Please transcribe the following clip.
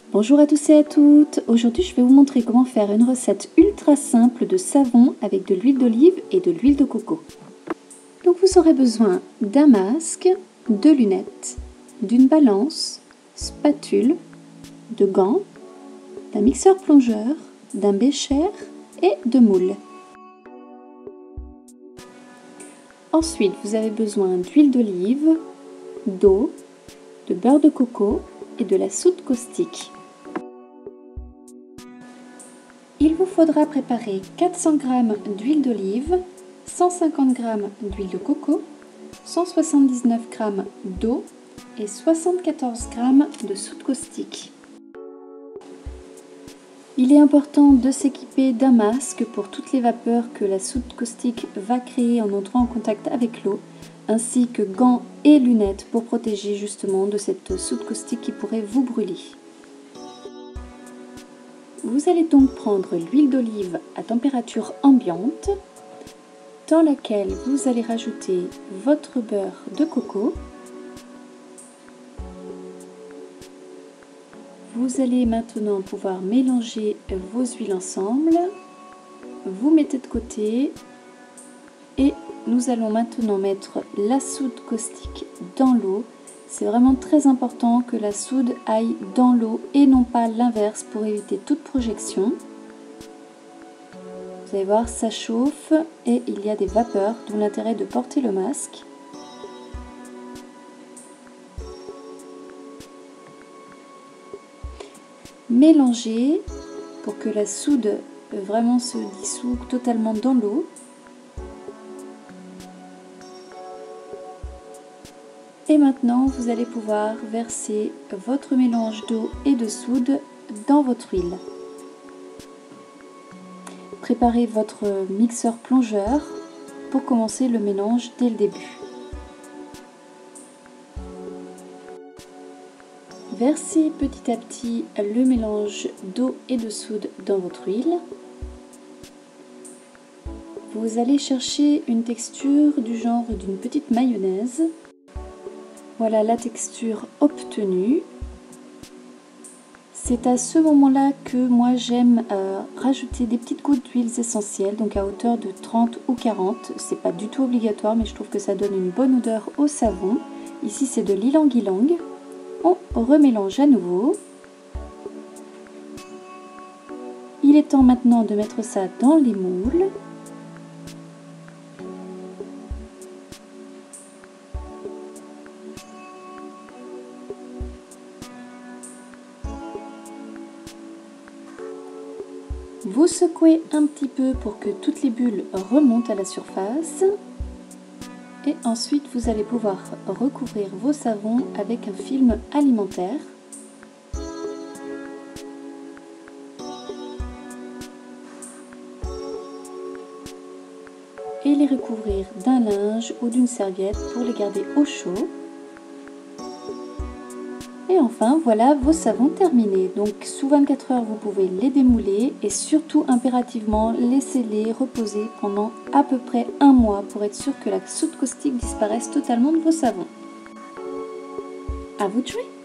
Bonjour à tous et à toutes, aujourd'hui je vais vous montrer comment faire une recette ultra simple de savon avec de l'huile d'olive et de l'huile de coco. Donc vous aurez besoin d'un masque, de lunettes, d'une balance, spatule, de gants, d'un mixeur plongeur, d'un bécher et de moules. Ensuite vous avez besoin d'huile d'olive, d'eau, de beurre de coco et de la soude caustique. Il vous faudra préparer 400 g d'huile d'olive, 150 g d'huile de coco, 179 g d'eau et 74 g de soude caustique. Il est important de s'équiper d'un masque pour toutes les vapeurs que la soude caustique va créer en entrant en contact avec l'eau, ainsi que gants et lunettes pour protéger justement de cette soude caustique qui pourrait vous brûler. Vous allez donc prendre l'huile d'olive à température ambiante, dans laquelle vous allez rajouter votre beurre de coco. Vous allez maintenant pouvoir mélanger vos huiles ensemble. Vous mettez de côté et nous allons maintenant mettre la soude caustique dans l'eau. C'est vraiment très important que la soude aille dans l'eau et non pas l'inverse pour éviter toute projection. Vous allez voir, ça chauffe et il y a des vapeurs, d'où l'intérêt de porter le masque. Mélangez pour que la soude vraiment se dissout totalement dans l'eau. Et maintenant, vous allez pouvoir verser votre mélange d'eau et de soude dans votre huile. Préparez votre mixeur plongeur pour commencer le mélange dès le début. Versez petit à petit le mélange d'eau et de soude dans votre huile. Vous allez chercher une texture du genre d'une petite mayonnaise. Voilà la texture obtenue. C'est à ce moment-là que moi j'aime rajouter des petites gouttes d'huiles essentielles, donc à hauteur de 30 ou 40. C'est pas du tout obligatoire, mais je trouve que ça donne une bonne odeur au savon. Ici c'est de l'ylang-ylang. On remélange à nouveau. Il est temps maintenant de mettre ça dans les moules. Vous secouez un petit peu pour que toutes les bulles remontent à la surface. Et ensuite, vous allez pouvoir recouvrir vos savons avec un film alimentaire. Et les recouvrir d'un linge ou d'une serviette pour les garder au chaud. Et enfin, voilà vos savons terminés. Donc sous 24 heures, vous pouvez les démouler et surtout impérativement laissez-les reposer pendant à peu près un mois pour être sûr que la soude caustique disparaisse totalement de vos savons. À vous de jouer!